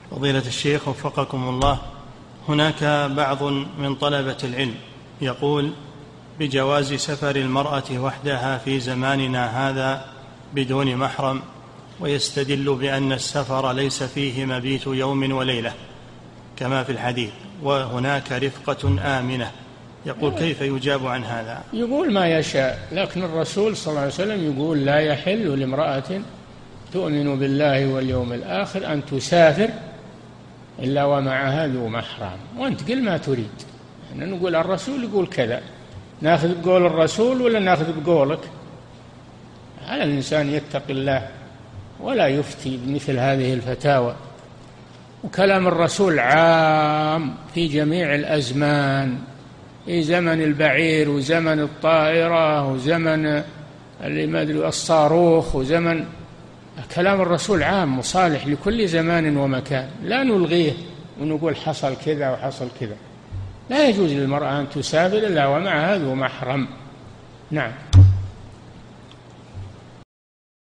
فضيلة الشيخ وفقكم الله، هناك بعض من طلبة العلم يقول بجواز سفر المرأة وحدها في زماننا هذا بدون محرم، ويستدل بأن السفر ليس فيه مبيت يوم وليلة كما في الحديث، وهناك رفقة آمنة. يقول كيف يجاب عن هذا؟ يقول ما يشاء، لكن الرسول صلى الله عليه وسلم يقول لا يحل لامرأة تؤمن بالله واليوم الآخر أن تسافر إلا ومعها ذو محرم. وأنت قل ما تريد، يعني نقول الرسول يقول كذا، ناخذ بقول الرسول ولا ناخذ بقولك؟ على الإنسان يتقي الله ولا يفتي بمثل هذه الفتاوى. وكلام الرسول عام في جميع الأزمان، في زمن البعير وزمن الطائرة وزمن الصاروخ وزمن، كلام الرسول عام وصالح لكل زمان ومكان، لا نلغيه ونقول حصل كذا وحصل كذا. لا يجوز للمرأة أن تسافر إلا ومعها ذو محرم. نعم.